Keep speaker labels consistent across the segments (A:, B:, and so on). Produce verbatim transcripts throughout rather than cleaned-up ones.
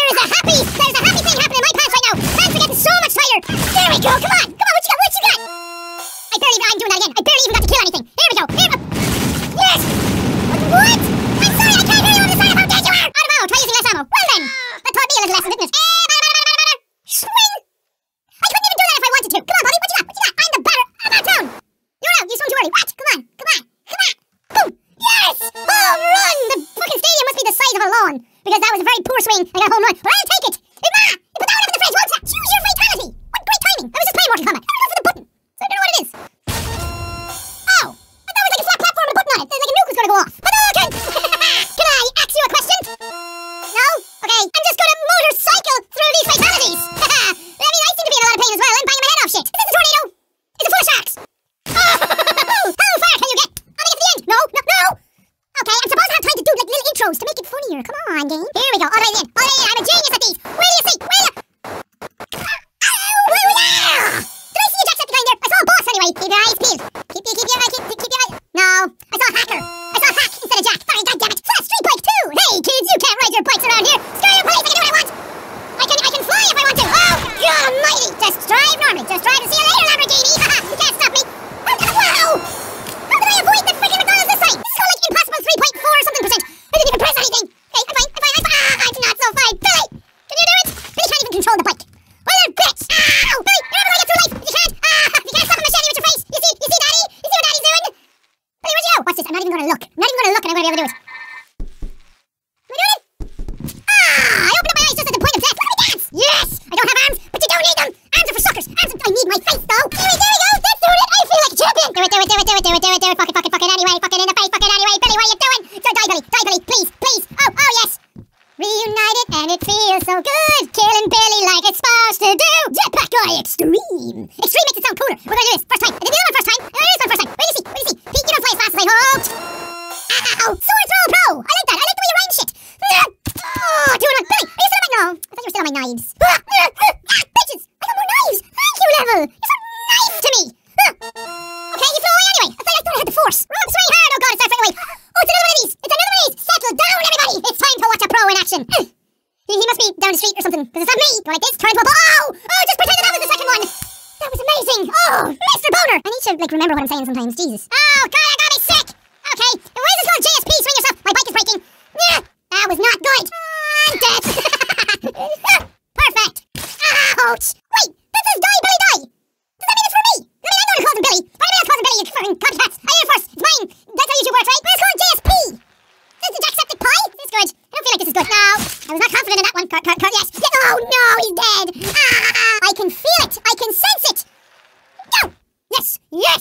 A: There is a happy, there's a happy thing happening in my pants right now. Pants are getting so much tighter. There we go. Come on, come on. What you got? What you got? I barely even. I'm doing that again. I barely even got to kill anything. Here we go. Here we go. Yes. What? I'm sorry. I can't hear you on the side of how dead you are. Out of ammo. Try using less ammo. Well then, that taught me a little lesson, didn't it? Swing. I couldn't even do that if I wanted to. Come on, Bobby. What you got? What you got? I'm the batter. I'm out of town. You're out. You swung too early. What? Come on. Come on. Come on. Boom. Yes. Home run. The fucking stadium must be the size of a lawn because that was a very poor swing. I got a home run. But I'll take it. Hey, Ma. You put that one up in the fridge, won't you? Choose your fatality. What great timing. I was just playing Mortal Kombat. I don't know for the button. So I don't know what it is. Oh. I thought it was like a flat platform with a button on it. Like a nuke was going to go off. Hadouken. Can I ask you a question? No? Okay. I'm just going to motorcycle through these fatalities. I mean, I seem to be in a lot of pain as well. I'm banging my head off shit. Is this a tornado? Is it full of sharks? Oh, how far can you get? I'll make it to the end. No, no, no. Okay, I'm supposed to have time to do like little intros to make it funnier. Come on, game. Here we go. All the way in. All the way in. I'm a genius at these. Where do you see? Where do you... Where Did I see a Jacksepticeye in there? I saw a boss anyway. Keep your eyes peeled. Keep, keep, keep your eyes... Keep, keep your eyes... No. I saw a hacker. I saw a hack instead of Jack. Sorry, goddammit. Saw a street bike too. Hey, kids, you can't ride your bikes around here. Screw your police. I can do what I want. I can, I can fly if I want to. Oh, God almighty. Just drive normally. Just drive and see you later, Lamborghini. Haha, you can't stop me. Wow. How did I avoid the freaking McDonald's this time? This is called like impossible three point four or something percent. I didn't even press anything. Okay, I'm fine. I'm fine. I'm fine. Ah, it's not so fine. Billy, can you do it? Billy can't even control the bike. Well, bitch. Ow. Billy, you're never going to get through life. You can't. Ah, you can't stop a machete with your face. You see? You see, Daddy? You see what Daddy's doing? Billy, where'd you go? Watch this. I'm not even going to look. I'm not even going to look and I'm going to be able to do it. Am I doing it? Ah, I opened up my eyes just at the point of death. Let me dance. Yes. I don't have arms, but you don't need them. Arms are for suckers. Arms are... I need my face, though. There we, there we go. That's doing it. I feel like a champion. Do it, do it, do it, do it, do it, do it, do it. Fuck it, fuck it, fuck it anyway. Fuck it in the face, fuck it anyway. Billy, what are you doing? So die, Billy. Die, Billy. Please, please. Oh, oh, yes. Reunited and it feels so good. Killing Billy like it's supposed to do. Jetpack Extreme. Extreme makes it sound cooler. We're gonna do this. First time. I did the other one first time. I did this one first time. Wait to see. Wait to see. Pete, you don't fly as fast as I hoped. Ow. Sword throw pro. I like that. I like the way you rhyme shit. Oh, do it on Billy. Are you still on my... No. I thought you were still on my knives. Ah, bitches. I got more knives. Thank you, level. You're so nice to me. Okay, you flew away anyway. I thought I thought I had the force. It's really hard. Oh, God, it starts right away. Oh, it's another one of these. It's another one of these. Settle down, everybody. It's time to watch a pro in action. He, he must be down the street or something, because it's not me. Go like this, turn to a ball. Oh, oh, just pretend that that was the second one. That was amazing. Oh, Mister Boner. I need to, like, remember what I'm saying sometimes. Jesus. Oh, God, I got me sick. Okay, why is this called J S P? Swing yourself. My bike is breaking. Yeah, that was not good. I'm dead. Perfect. Ouch. Wait, that says die, Billy, die. Does that mean it's for me? I mean, I know to call him Billy. Why do you call him Billy, you fucking copycats? I heard it first. It's mine. That's how YouTube works, right? But it's called J S P. This is the Jacksepticeye. This is good. I don't feel like this is good. No, I was not confident in that one. Cut, cut, cut, yes. yes. Oh, no, he's dead. Ah, I can feel it. I can sense it. No. Yes, yes.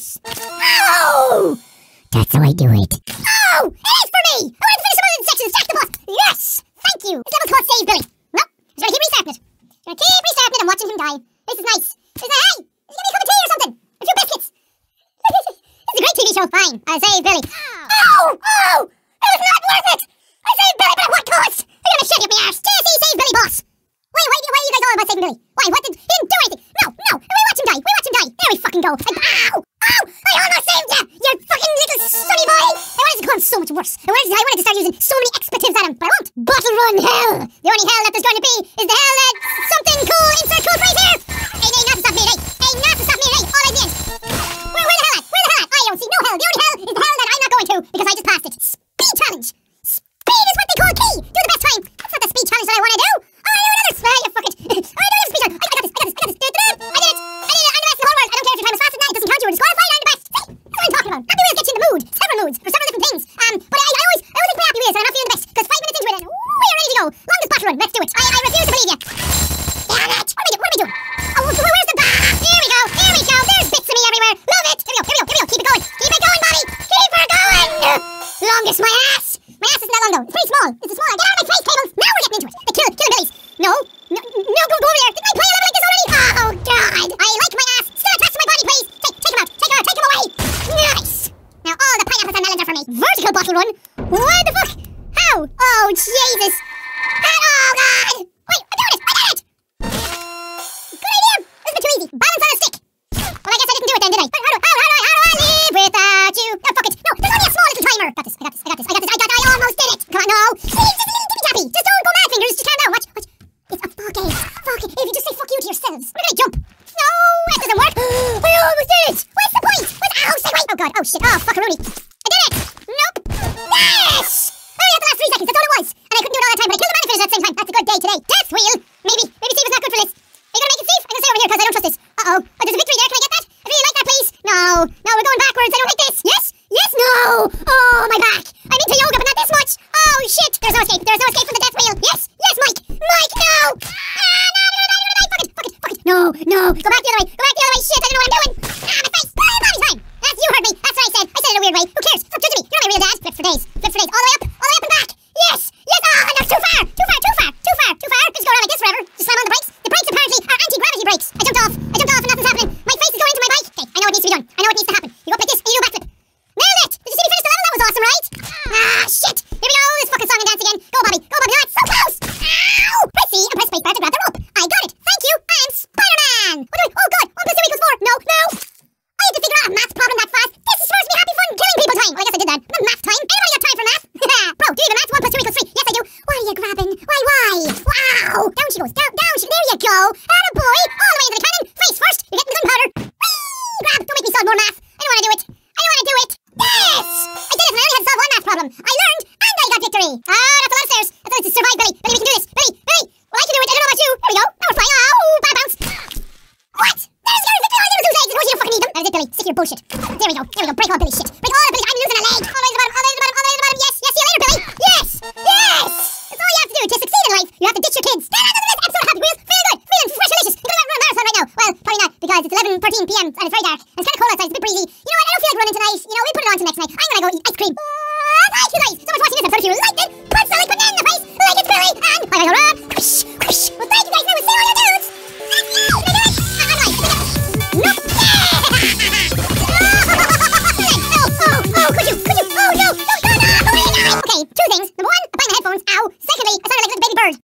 A: Oh. That's how I do it. Oh, it is for me. I want to finish some of the sections. Stack the boss. Yes. Thank you. This level's called Save Billy. Nope. He's going to keep restarting it. He's going to keep restarting it and watching him die. This is nice. This is hey. He's going to be a cup of tea or something. A few biscuits. This is a great T V show. Fine. I save Billy. Oh, oh. It was not worth it. I saved Billy, but at what cost? They're going to shove you up my arse. J S E save Billy, boss. Wait, why, why are you guys all about saving Billy? Why? What did... He didn't do anything. No, no. We watch him die. We watch him die. There we fucking go. And, ow. Ow. I almost saved you. You fucking little sonny boy. I wanted to call him so much worse. I wanted, to, I wanted to start using so many expletives at him, but I won't. Bottle run hell. The only hell that there's going to be is the hell that... Something cool. Insert cool phrase here. Hey, hey, not to stop me, hey. Hey, not to stop me, hey. All at the end. Where, where the hell at? Where the hell at? I don't see no hell. The only hell is the hell that I'm not going to because I just passed it. Speed challenge. Speed is what they call key. Do the best time. That's not the speed challenge that I want to do. Oh, I do another. Ah, you fuck it. Oh, I do another speed challenge. I got this. I got this. I got this. I did it. I did it. I did it. I'm the best in the whole world. I don't care if your time is fast as that. It doesn't count. You were disqualified. I'm the best. See? That's what I'm talking about. Not the way to get you in the mood. Several moods for several different things. Um, but I, I always, I always think my happy wheels and I'm not feeling the best because five minutes into it and we are ready to go. Longest battle run. Let's do it. I, I refuse to believe you. Damn it. What are we doing? What are we doing? Oh, where's the bar? Here we go. Here we go. There's bits of me everywhere. Love it. Here we go. Here we go. Here we go. Keep it going. Keep it going, Bobby. Keep her going. Longest my ass. My ass isn't that long though. It's pretty small. It's a small. Get out of my face, Cables. Now we're getting into it. They kill, kill Billy's. No, no, no, don't go over there. Didn't I play a level like this already? Oh God. I like my ass. Still attached to my body, please. Take, take him out. Take her. Take him away. Nice. Now all the pineapples and melons are for me. Vertical bottle run. What the fuck? How? Oh Jesus. Oh God. Wait, I did it. I did it. to yourselves. We're gonna jump. No, that doesn't work. I almost did it. What's the point? What's oh, say wait. Oh god. Oh shit. Oh fuck Rooney. I did it. Nope. Yes. I only had the last three seconds. That's all it was. And I couldn't do it all that time, but I killed the man and finished at the same time. That's a good day today. Death wheel. Maybe. Maybe Steve is not good for this. Are you gonna make it, Steve? I'm gonna stay over here because I don't trust this. Uh oh. Oh, there's a victory there. Can I get that? I really like that, please. No. No, we're going backwards. I don't like this. Yes. Yes. No. Oh my back. I'm into yoga, but not this much. Oh shit. There's no escape. There's no escape from the death wheel. Yes. Yes, Mike. Mike. No. Ah, no, no, no, no, no, no. Fuck it. Fuck it. Fuck it. No. No. Go back the other way. Go back the other way. Shit. I don't know what I'm doing. Ah, my face. Ah, body time. That's you heard me. That's what I said. I said it in a weird way. Who cares? Stop judging me. You're not my real dad. Flips for days. Flips for days. All the way up. All the way up and back. Yes. Yes. Ah, oh, no. Too far. Too far. Too far. Too far. Too far. Just go around like this forever. Just slam on the brakes. The brakes apparently are anti-gravity brakes. I jumped off. I jumped off and nothing's happening. My face is going into my bike. Okay. I know what needs to be done. I know what needs to happen. You go up like this and you do a backflip. Nailed it. Did you see me finish the level? That was awesome, right? Ah, shit. Here we go. This fucking song and dance again. Go, Bobby. Go, Bobby. Oh, it's so close. Ow. Press C and press spacebar to grab the rope. I got it. Thank you. I'm Spider-Man. What do I? Oh, God. One plus two equals four. No, no. I had to figure out a math problem that fast. This is supposed to be happy fun killing people time. Well, I guess I did that. Not math time. Anybody got time for math? Bro, do you even math? One plus two equals three. Yes, I do. Why are you grabbing? Why, why? Wow. Down she goes. Down, down she. There you go. Atta boy. All the way into the cannon. Face first. You're getting the gunpowder. Whee! Grab. Don't make me solve more math. I don't want to do it. I don't want to do it. Yes! I did it and I only had to solve one math problem. I learned and I got victory. Ah, that's a lot of stairs. That's a lot to survive, Billy. Billy, we can do this. Billy, Billy. Well, I can do it. I don't know about you. There we go. Now we're flying. Oh, bad bounce. What? There's your victory. I never lose legs. I told you don't fucking need them. That was it, Billy. Stick your bullshit. There we go. There we go. Break all Billy's shit. Break all of Billy's. I'm losing a leg. All the way to the bottom. All the way to the bottom. All the way to the bottom. Yes. Yes. See you later, Billy. Yes. Yes. That's all you have to do to succeed in life. You have to ditch your kids. Stand on this episode of Happy Wheels. Feeling good. Feeling fresh delicious. I'm going to run a marathon right now. Well, probably not because it's eleven thirteen p m and it's very dark.